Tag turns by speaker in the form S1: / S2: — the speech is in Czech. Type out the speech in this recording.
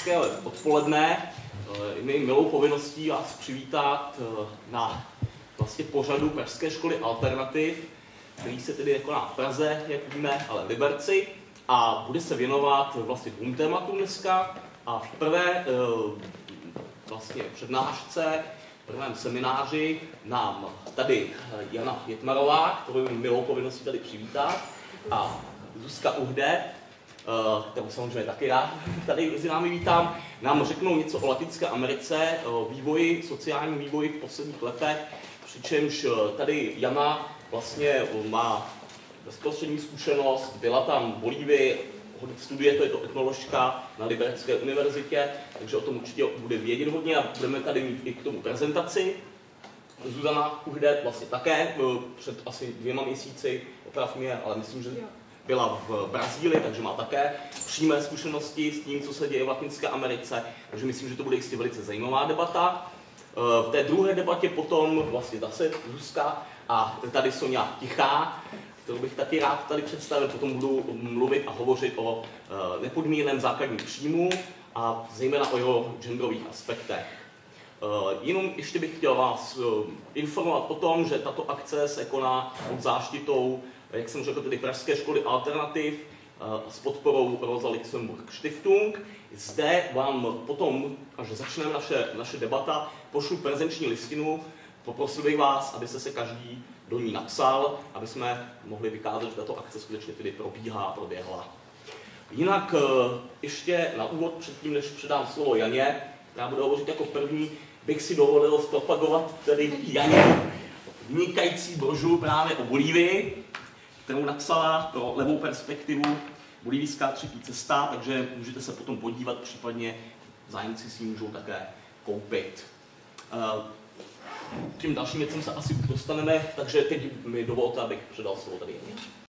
S1: hezké odpoledne. Je mi milou povinností vás přivítat na vlastně pořadu Pražské školy Alternativ, který se tedy koná v Praze, jak víme, ale v Liberci, a bude se věnovat vlastně dvou tématům dneska. A v prvé vlastně přednášce, v prvém semináři nám tady Jana Větmarová, kterou mi milou povinností tady přivítat, a Zuzka Uhde, kterou samozřejmě taky rád tady mezi námi vítám, nám řeknou něco o Latinské Americe, o vývoji, sociálním vývoji v posledních letech, přičemž tady Jana vlastně má bezprostřední zkušenost, byla tam v Bolívii, studuje, to je to etnoložka na Liberecké univerzitě, takže o tom určitě bude vědět hodně a budeme tady mít i k tomu prezentaci. Zuzana Uhde vlastně také před asi 2 měsíci, oprav mě, ale myslím, že byla v Brazílii, takže má také přímé zkušenosti s tím, co se děje v Latinské Americe, takže myslím, že to bude jistě velice zajímavá debata. V té druhé debatě potom vlastně zase Zuzka a tady Sonja Tichá, kterou bych taky rád tady představil, potom budu mluvit a hovořit o nepodmíněném základním příjmu a zejména o jeho genderových aspektech. Jenom ještě bych chtěl vás informovat o tom, že tato akce se koná pod záštitou, jak jsem řekl, tedy Pražské školy Alternativ s podporou Rosa Luxemburg Stiftung. Zde vám potom, až začneme naše debata, pošlu prezenční listinu. Poprosil bych vás, abyste se každý do ní napsal, aby jsme mohli vykázat, že tato akce skutečně tedy proběhla. Jinak ještě na úvod, předtím, než předám slovo Janě, která bude hovořit jako první, bych si dovolil zpropagovat tedy Janě vynikající brožuru právě o Bolívii, kterou napsala pro Levou perspektivu Bolívijská třetí cesta, takže můžete se potom podívat, případně zájemci si ji můžou také koupit. Tím dalším věcem se asi dostaneme, takže teď mi dovolte, abych předal slovo tady Janě.